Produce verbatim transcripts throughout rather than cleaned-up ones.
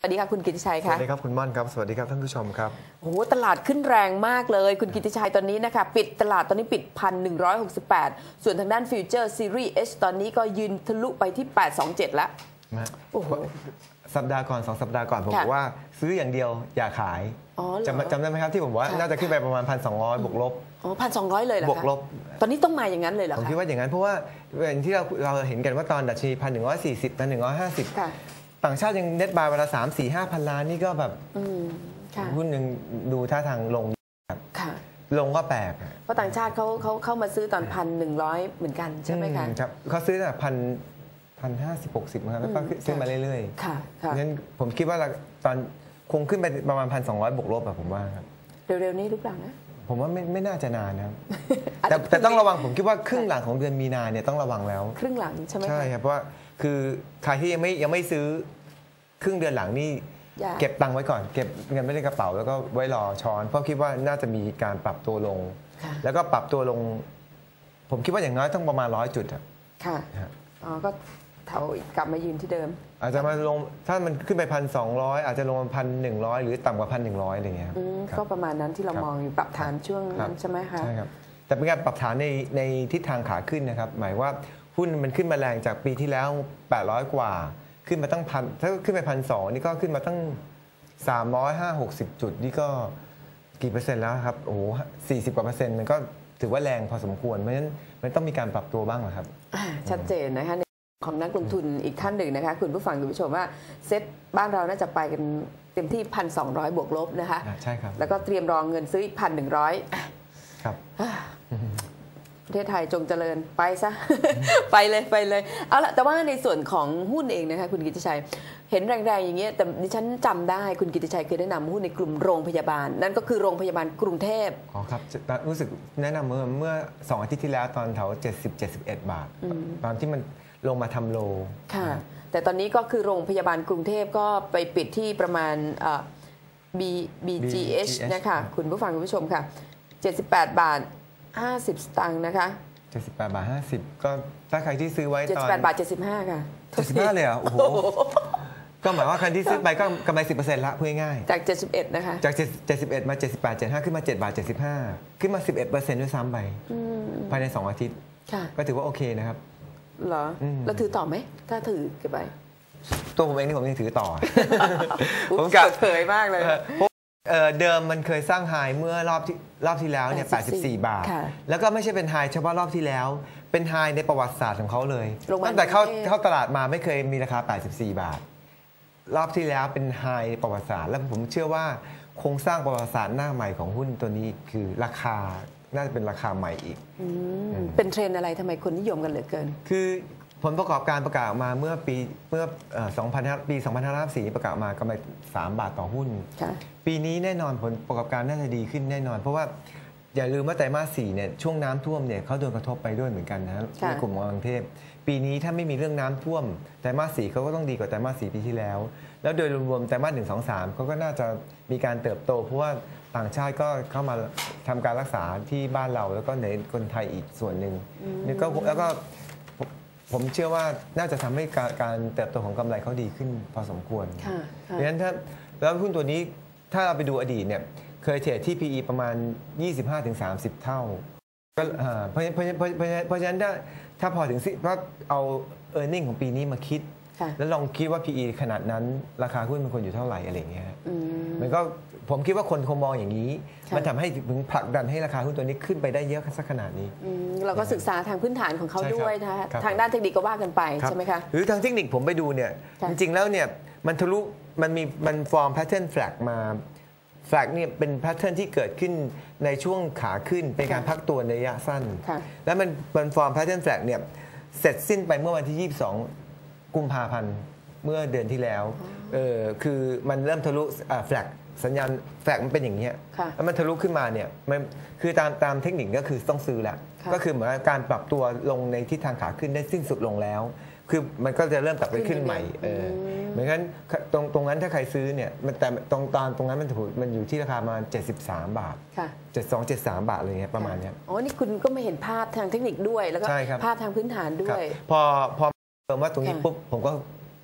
สวัสดีค่ะคุณกิติชัยค่ะสวัสดีครับคุณม่อนครับสวัสดีครับท่านผู้ชมครับโอ้โหตลาดขึ้นแรงมากเลยคุณกิติชัยตอนนี้นะคะปิดตลาดตอนนี้ปิด หนึ่งพันหนึ่งร้อยหกสิบแปด ส่วนทางด้านฟิวเจอร์ซีรีส์ H ตอนนี้ก็ยืนทะลุไปที่แปดสองเจ็ดแล้วโอ้โหสัปดาห์ก่อนสองสัปดาห์ก่อนผมบอกว่าซื้ออย่างเดียวอย่าขายจำจำได้ไหมครับที่ผมว่าน่าจะขึ้นไปประมาณ หนึ่งพันสองร้อย บวกลบอ๋อ หนึ่งพันสองร้อย เลยเหรอคะบวกลบตอนนี้ต้องมาอย่างนั้นเลยเหรอคะผมคิดว่าอย่างนั้นเพราะว่าอย่างที่เราเราเห็นกันว่าตอนดัชนี หนึ่งพันหนึ่งร้อยสี่สิบ หนึ่งร้อยห้าสิบต่างชาติยังเน็ตบายเวลาสาม สี่ ห้าพันล้านนี่ก็แบบหุ้นยังดูท่าทางลงลงก็แปลกเพราะต่างชาติเขาเขาเข้ามาซื้อตอนพันหนึ่งร้อยเหมือนกันใช่ไหมคะครับเขาซื้อแต่พันพันห้าสิบหกสิบนะครับแล้วก็ขึ้นมาเรื่อยๆค่ะงั้นผมคิดว่าตอนคงขึ้นไปประมาณพันสองร้อยบวกลบแบบผมว่าครับเร็วๆนี้หรือเปล่านะผมว่าไม่ไม่น่าจะนานนะครับแต่แต่ต้องระวังผมคิดว่าครึ่งหลังของเดือนมีนาเนี่ยต้องระวังแล้วครึ่งหลังใช่ไหมใช่ครับเพราะว่าคือใครที่ยังไม่ยังไม่ซื้อครึ่งเดือนหลังนี่เก็บตังค์ไว้ก่อนเก็บเงินไว้ในกระเป๋าแล้วก็ไว้รอช้อนเพราะคิดว่าน่าจะมีการปรับตัวลงแล้วก็ปรับตัวลงผมคิดว่าอย่างน้อยต้องประมาณร้อยจุดค่ะอ๋อก็เท่ากลับมายืนที่เดิมอาจจะมาลงถ้ามันขึ้นไปพันสองร้อยอาจจะลงมาพันหนึ่งร้อยหรือต่ำกว่าพันหนึ่งร้อยอะไรเงี้ยก็ประมาณนั้นที่เรามองอยู่ปรับฐานช่วงนั้นใช่ไหมคะใช่ครับแต่เป็นการปรับฐานในในทิศทางขาขึ้นนะครับหมายว่าหุ้นมันขึ้นมาแรงจากปีที่แล้วแปดร้อยกว่าขึ้นมาตั้งพันถ้าขึ้นไปพันสองนี่ก็ขึ้นมาตั้งสามร้อยห้าหกสิบจุดนี่ก็กี่เปอร์เซ็นต์แล้วครับโอ้โหสี่สิบกว่าเปอร์เซ็นต์มันก็ถือว่าแรงพอสมควรเพราะฉะนั้นมันต้องมีการปรับตัวบ้างนะครับชัดเจนนะคะของนักลงทุนอีกท่านหนึ่งนะคะคุณผู้ฟังคุณผู้ชมว่าเซ็ตบ้านเราน่าจะไปกันเต็มที่ หนึ่งพันสองร้อย บวกลบนะคะใช่ครับแล้วก็เตรียมรองเงินซื้ออีก หนึ่งพันหนึ่งร้อยครับประเทศไทยจงเจริญไปซะ ไปเลยไปเลยเอาละแต่ว่าในส่วนของหุ้นเองนะคะคุณกิติชัยเห็นแรงๆอย่างเงี้ยแต่ดิฉันจำได้คุณกิติชัยเคยแนะนำหุ้นในกลุ่มโรงพยาบาลนั่นก็คือโรงพยาบาลกรุงเทพอ๋อครับรู้สึกแนะนำเมื่อเมื่อสองอาทิตย์ที่แล้วตอนแถวเจ็ดสิบ เจ็ดสิบเอ็ดบาทตอนที่มันลงมาทำโลค่ะแต่ตอนนี้ก็คือโรงพยาบาลกรุงเทพก็ไปปิดที่ประมาณ บี บี จี เอช นะคะคุณผู้ฟังคุณผู้ชมค่ะเจ็ดสิบแปดบาทห้าสิบสตางค์นะคะเจ็ดสิบแปดบาทห้าสิบก็ถ้าใครที่ซื้อไว้ตอนเจ็ดสิบแปดบาทเจ็ดสิบห้าค่ะเจ็ดสิบห้าเลยเหรอโอ้โหก็หมายว่าใครที่ซื้อไปก็กำไร สิบเปอร์เซ็นต์ ละพูดง่ายจากเจ็ดสิบเอ็ดนะคะจากเจ็ดสิบเอ็ดมาเจ็ดสิบแปด เจ็ดสิบห้าขึ้นมาเจ็ดบาทเจ็ดสิบห้าขึ้นมา สิบเอ็ดเปอร์เซ็นต์ ด้วยซ้ำไปภายในสองอาทิตย์ก็ถือว่าโอเคนะครับเหรอแล้วถือต่อไหมถ้าถือเก็บไปตัวผมเองนี่ผมยังถือต่อผมเกิดเผยมากเลยเดิมมันเคยสร้างไฮเมื่อรอบที่รอบที่แล้วเนี่ยแปดสิบสี่บาทแล้วก็ไม่ใช่เป็นไฮเฉพาะรอบที่แล้วเป็นไฮในประวัติศาสตร์ของเขาเลยตั้งแต่เข้าเข้าตลาดมาไม่เคยมีราคาแปดสิบสี่บาทรอบที่แล้วเป็นไฮประวัติศาสตร์แล้วผมเชื่อว่าโครงสร้างประวัติศาสตร์หน้าใหม่ของหุ้นตัวนี้คือราคาน่าจะเป็นราคาใหม่อีกเป็นเทรนอะไรทำไมคนนิยมกันเหลือเกินคือผลประกอบการประกาศออกมาเมื่อปีเมื่อสองพันปีสองพันห้าร้อยสี่ประกาศมากำไรสามบาทต่อหุ้นปีนี้แน่นอนผลประกอบการน่าจะดีขึ้นแน่นอนเพราะว่าอย่าลืมว่าไตรมาสสี่เนี่ยช่วงน้ำท่วมเนี่ยเขาโดนกระทบไปด้วยเหมือนกันนะในกลุ่มของกรุงเทพปีนี้ถ้าไม่มีเรื่องน้ำท่วมไตรมาสสี่เขาก็ต้องดีกว่าไตรมาสสี่ปีที่แล้วแล้วโดยรวมๆไตรมาสหนึ่งสองสามเขาก็น่าจะมีการเติบโตเพราะว่าต่างชาติก็เข้ามาทำการรักษาที่บ้านเราแล้วก็ในคนไทยอีกส่วนหนึ่งนี่ก็แล้วก็ผมเชื่อว่าน่าจะทำให้การเติบโตของกำไรเขาดีขึ้นพอสมควรเพราะฉะนั้นถ้าแล้วหุ้นตัวนี้ถ้าเราไปดูอดีตเนี่ยเคยเทรดที่ พี อี ประมาณ ยี่สิบห้าถึงสามสิบ เท่าก็เพราะเพราะเพราะฉะนั้นถ้าถ้าพอถึงเพราะเอา เออร์เน็ง ของปีนี้มาคิดแล้วลองคิดว่า พี อี ขนาดนั้นราคาหุ้นมันควรอยู่เท่าไหร่อะไรเงี้ยมันก็ผมคิดว่าคนคงมองอย่างนี้มันทำให้ถึงผลักดันให้ราคาหุ้นตัวนี้ขึ้นไปได้เยอะสักขนาดนี้เราก็ศึกษาทางพื้นฐานของเขาด้วยนะคะทางด้านเทคนิคก็ว่ากันไปใช่ไหมคะหรือทางเทคนิคผมไปดูเนี่ยจริงๆแล้วเนี่ยมันทะลุมันมีมันฟอร์มแพทเทิร์นแฟลกมาแฟลกเนี่ยเป็นแพทเทิร์นที่เกิดขึ้นในช่วงขาขึ้นเป็นการพักตัวในระยะสั้นแล้วมันมันฟอร์มแพทเทิร์นแฟลกเนี่ยเสร็จสิ้นไปเมื่อวันที่ยี่สิบสองกุมภาพันธ์เมื่อเดือนที่แล้วเออคือมันเริ่มทะลุแฟลกสัญญาณแฟลกมันเป็นอย่างนี้แล้วมันทะลุขึ้นมาเนี่ยมันคือตามตามเทคนิคก็คือต้องซื้อแหละก็คือเหมือนการปรับตัวลงในทิศทางขาขึ้นได้สิ้นสุดลงแล้วคือมันก็จะเริ่มกลับไปขึ้นใหม่เออเหมือนกันตรงตรงนั้นถ้าใครซื้อเนี่ยมันแต่ตรงตอนตรงนั้นมันถูกมันอยู่ที่ราคาประมาณเจ็ดสิบสามบาทเจ็ดสิบสอง เจ็ดสิบสามบาทเลยเนี่ยประมาณนี้อ๋อนี่คุณก็ไม่เห็นภาพทางเทคนิคด้วยแล้วก็ภาพทางพื้นฐานด้วยพอพอเติมว่าตรงนี้ปุ๊บผมก็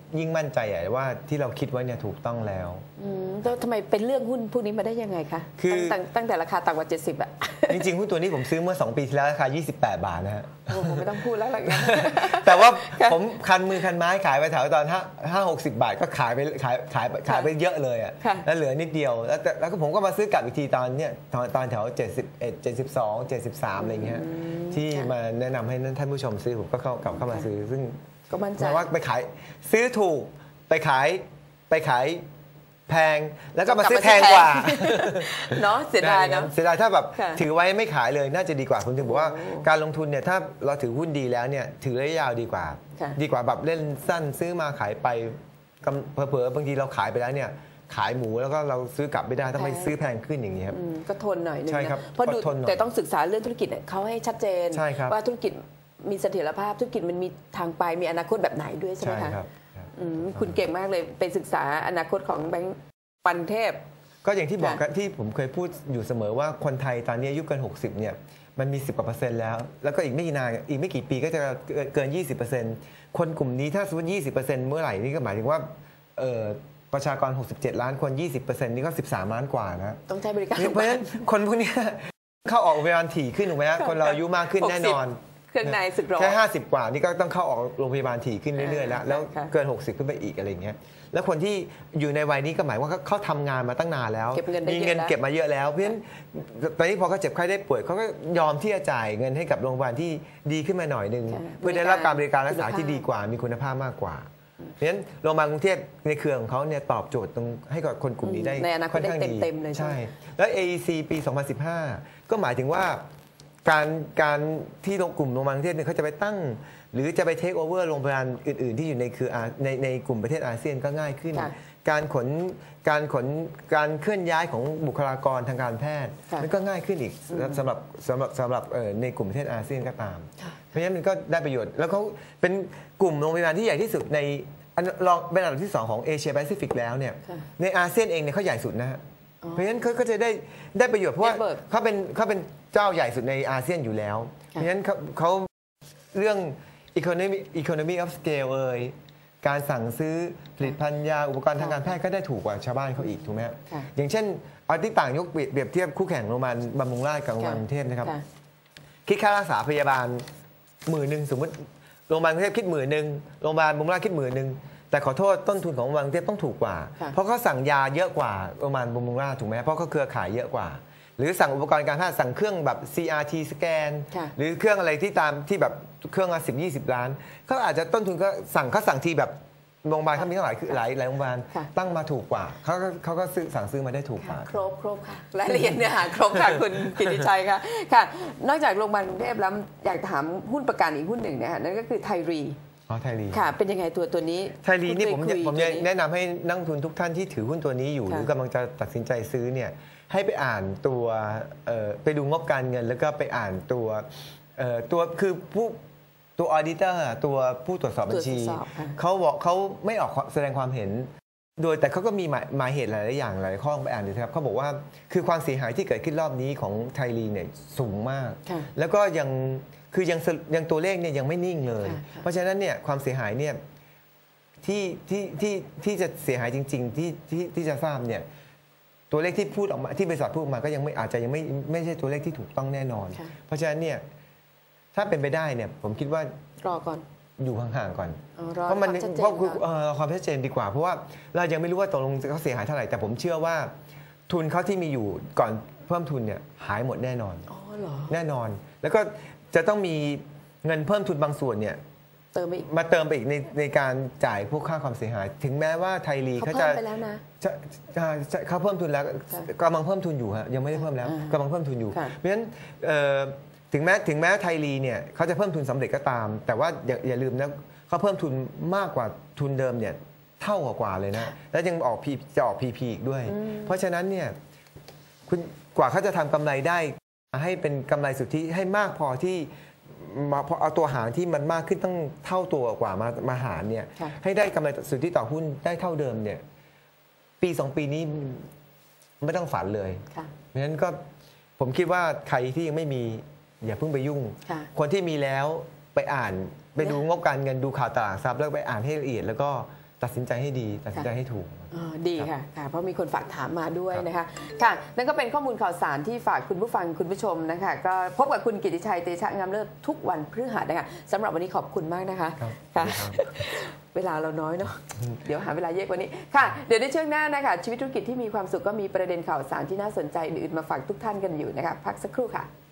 ยิ่งมั่นใจใหญ่ว่าที่เราคิดไว้เนี่ยถูกต้องแล้วอืมแล้วทำไมเป็นเรื่องหุ้นพวกนี้มาได้ยังไงคะคือตั้งตั้งแต่ราคาต่ำกว่าเจ็ดสิบอะจริงๆหุ้นตัวนี้ผมซื้อเมื่อสองปีที่แล้วราคายี่สิบแปดบาทนะฮะโอ้โหไม่ต้องพูดแล้วหลังนั้นแต่ว่าผมคันมือคันไม้ขายไปแถวตอนห้าห้าหกสิบบาทก็ขายไปขายขายขายไปเยอะเลยอ่ะแล้วเหลือนิดเดียวแล้วแล้วก็ผมก็มาซื้อกลับอีกทีตอนเนี้ยตอนตอนแถวเจ็ดสิบเอ็ด เจ็ดสิบสอง เจ็ดสิบสามอะไรเงี้ยที่มาแนะนำให้ท่านผู้ชมซื้อผมก็เข้ากลับเข้ามาซื้อซึ่งก็มั่นใจว่าไปขายซื้อถูกไปขายไปขายแพงแล้วก็มาซื้อแพงกว่าเนาะเสียดายเนาะเสียดายถ้าแบบถือไว้ไม่ขายเลยน่าจะดีกว่าผมถึงบอกว่าการลงทุนเนี่ยถ้าเราถือหุ้นดีแล้วเนี่ยถือระยะยาวดีกว่าดีกว่าแบบเล่นสั้นซื้อมาขายไปเผลอๆบางทีเราขายไปแล้วเนี่ยขายหมูแล้วก็เราซื้อกลับไม่ได้ต้องไปซื้อแพงขึ้นอย่างนี้ครับก็ทนหน่อยนึงใช่ครับเพราะดูแต่ต้องศึกษาเรื่องธุรกิจเขาให้ชัดเจนว่าธุรกิจมีเสถียรภาพธุรกิจมันมีทางไปมีอนาคตแบบไหนด้วยใช่ไหมคะคุณเก่งมากเลยไปศึกษาอนาคตของแบงก์ปันเทพก็อย่างที่บอกกันที่ผมเคยพูดอยู่เสมอว่าคนไทยตอนนี้อายุเกินหกสิบเนี่ยมันมีสิบกว่าเปอร์เซ็นต์แล้วแล้วก็อีกไม่กี่นานอีกไม่กี่ปีก็จะเกิน ยี่สิบเปอร์เซ็นต์ คนกลุ่มนี้ถ้าสมมติ ยี่สิบเปอร์เซ็นต์ เมื่อไหร่นี่ก็หมายถึงว่าประชากรหกสิบเจ็ดล้านคน ยี่สิบเปอร์เซ็นต์ นี่ก็สิบสามล้านกว่านะต้องใช้บริการเพราะฉะนั้นคนพวกนี้เข้าออกโรงพยาบาลถี่ขึ้นถูกไหมฮะคนเราอายุมากขึ้นแน่นอนเครื่องในสึกหรอแค่ห้าสิบกว่านี่ก็ต้องเข้าออกโรงพยาบาลถี่ขึ้นเรื่อยๆแล้วแล้วเกินหกสิบขึ้นไปอีกอะไรอย่างเงี้ยแล้วคนที่อยู่ในวัยนี้ก็หมายว่าเขาทำงานมาตั้งนานแล้วมีเงินเก็บมาเยอะแล้วเพราะฉะนั้นตอนนี้พอเขาเจ็บไข้ได้ป่วยเขาก็ยอมที่จะจ่ายเงินให้กับโรงพยาบาลที่ดีขึ้นมาหน่อยนึงเพื่อได้รับการบริการรักษาที่ดีกว่ามีคุณภาพมากกว่าเพราะฉะนั้นโรงพยาบาลกรุงเทพในเครือของเขาเนี่ยตอบโจทย์ตรงให้กับคนกลุ่มนี้ได้ค่อนข้างดีใช่แล้ว เอ อี ซี ปี สองพันสิบห้า ก็หมายถึงว่าการการที่กลุ่มโรงพยาบาลกรุงเทพเนี่ยเขาจะไปตั้งหรือจะไปเทคโอเวอร์โรงพยาบาลอื่นๆที่อยู่ในคือในในกลุ่มประเทศอาเซียนก็ง่ายขึ้นการขนการขนการเคลื่อนย้ายของบุคลากรทางการแพทย์มันก็ง่ายขึ้นอีกสำหรับสำหรับสำหรับในกลุ่มประเทศอาเซียนก็ตามเพราะฉะนั้นมันก็ได้ประโยชน์แล้วเขาเป็นกลุ่มโรงพยาบาลที่ใหญ่ที่สุดในรองเป็นอันดับที่สองของเอเชียแปซิฟิกแล้วเนี่ยในอาเซียนเองเนี่ยเขาใหญ่สุดนะฮะเพราะฉะนั้นเขาก็จะได้ได้ประโยชน์เพราะว่าเขาเป็นเขาเป็นเจ้าใหญ่สุดในอาเซียนอยู่แล้วเพราะฉะนั้นเขาเขาเรื่อง economy economy of scale เอ่ยการสั่งซื้อผลิตภัณฑ์ยาอุปกรณ์ทางการแพทย์ก็ได้ถูกกว่าชาวบ้านเขาอีกถูกไหมครับอย่างเช่นเอาที่ต่างยกเปรียบเทียบคู่แข่งโรงพยาบาลบำรุงราษฎร์กับโรงพยาบาลกรุงเทพนะครับคิดค่ารักษาพยาบาลหมื่นหนึ่งสมมติโรงพยาบาลกรุงเทพคิดหมื่นหนึ่งโรงพยาบาลบำรุงราษฎร์คิดหมื่นหนึ่งแต่ขอโทษต้นทุนของโรงพยาบาลกรุงเทพต้องถูกกว่าเพราะเขาสั่งยาเยอะกว่าโรงพยาบาลบำรุงราษฎร์ถูกไหมเพราะเขาเครือข่ายเยอะกว่าหรือสั่งอุปกรณ์การแพทย์สั่งเครื่องแบบ ซี อาร์ ที สแกนหรือเครื่องอะไรที่ตามที่แบบเครื่องละสิบ ยี่สิบล้านเขาอาจจะต้นทุนก็สั่งเขาสั่งทีแบบโรงพยาบาลเขามีหลายหลายหลายโรงพยาบาลตั้งมาถูกกว่าเขาก็เขาก็ซื้อสั่งซื้อมาได้ถูกกว่าครบครบค่ะรายละเอียดเนื้อหาครบค่ะคุณกิติชัยค่ะค่ะนอกจากโรงพยาบาลกรุงเทพแล้วอยากถามหุ้นประกันอีกหุ้นหนึ่งนะคะนั่นก็คือไทยรีอ๋อไทยรีค่ะเป็นยังไงตัวตัวนี้ไทยรีนี่ผมผมแนะนำให้นักลงทุนทุกท่านที่ถือหุ้นตัวนี้อยู่หรือกำลังจะตัดสินใจซื้อเนี่ยให้ไปอ่านตัวไปดูงบการเงินแล้วก็ไปอ่านตัวตัวคือผู้ตัวออดิเตอร์ตัวผู้ตรวจสอบบัญชีเขาบอกเขาไม่ออกแสดงความเห็นโดยแต่เขาก็มีหมายเหตุหลายๆอย่างหลายข้อไปอ่านดูครับเขาบอกว่าคือความเสียหายที่เกิดขึ้นรอบนี้ของไทยรีเนี่ยสูงมากแล้วก็ยังคือยังยังตัวเลขเนี่ยยังไม่นิ่งเลยเพราะฉะนั้นเนี่ยความเสียหายเนี่ยที่ที่ที่ที่จะเสียหายจริงๆที่ที่ที่จะทราบเนี่ยตัวเลขที่พูดออกมาที่บริษัทพูดออกมาก็ยังไม่อาจจะยังไม่ไม่ใช่ตัวเลขที่ถูกต้องแน่นอนเพราะฉะนั้นเนี่ยถ้าเป็นไปได้เนี่ยผมคิดว่ารอก่อนอยู่ห่างๆก่อนเพราะมันเพราะความชัดเจนดีกว่าเพราะว่าเรายังไม่รู้ว่าตกลงเขาเสียหายเท่าไหร่แต่ผมเชื่อว่าทุนเขาที่มีอยู่ก่อนเพิ่มทุนเนี่ยหายหมดแน่นอนอ๋อเหรอแน่นอนแล้วก็จะต้องมีเงินเพิ่มทุนบางส่วนเนี่ยเติมไปอีกมาเติมไปอีกในในการจ่ายพวกค่าความเสียหายถึงแม้ว่าไทยรีเขาจะเพิ่มไปแล้วนะเขาเพิ่มทุนแล้วกำลังเพิ่มทุนอยู่ฮะยังไม่ได้เพิ่มแล้วกำลังเพิ่มทุนอยู่เพราะฉะนั้นถึงแม้ถึงแม้ไทยรีเนี่ยเขาจะเพิ่มทุนสำเร็จก็ตามแต่ว่าอย่าอย่าลืมนะเขาเพิ่มทุนมากกว่าทุนเดิมเนี่ยเท่ากว่าเลยนะแล้วยังออกพีจะออก พี พี อีกด้วยเพราะฉะนั้นเนี่ยคุณกว่าเขาจะทำกำไรได้ให้เป็นกำไรสุทธิให้มากพอที่มาพอเอาตัวหารที่มันมากขึ้นตั้งเท่าตัวกว่ามามาหารเนี่ยให้ได้กำไรสุทธิต่อหุ้นได้เท่าเดิมเนี่ยปีสองปีนี้ไม่ต้องฝันเลยเพราะฉะนั้นก็ผมคิดว่าใครที่ยังไม่มีอย่าเพิ่งไปยุ่งคนที่มีแล้วไปอ่านไปดูงบการเงินดูข่าวตลาดทรัพย์แล้วไปอ่านให้ละเอียดแล้วก็ตัดสินใจให้ดีตัดสินใจให้ถูกดีค่ะค่ะเพราะมีคนฝากถามมาด้วยนะคะค่ะนั่นก็เป็นข้อมูลข่าวสารที่ฝากคุณผู้ฟังคุณผู้ชมนะคะก็พบกับคุณกิตติชัยเตชะงามเลิศทุกวันพฤหัสนะคะสำหรับวันนี้ขอบคุณมากนะคะค่ะเวลาเราน้อยเนาะเดี๋ยวหาเวลาเยอะกว่านี้ค่ะเดี๋ยวในช่วงหน้านะคะชีวิตธุรกิจที่มีความสุขก็มีประเด็นข่าวสารที่น่าสนใจอื่นๆมาฝากทุกท่านกันอยู่นะคะพักสักครู่ค่ะ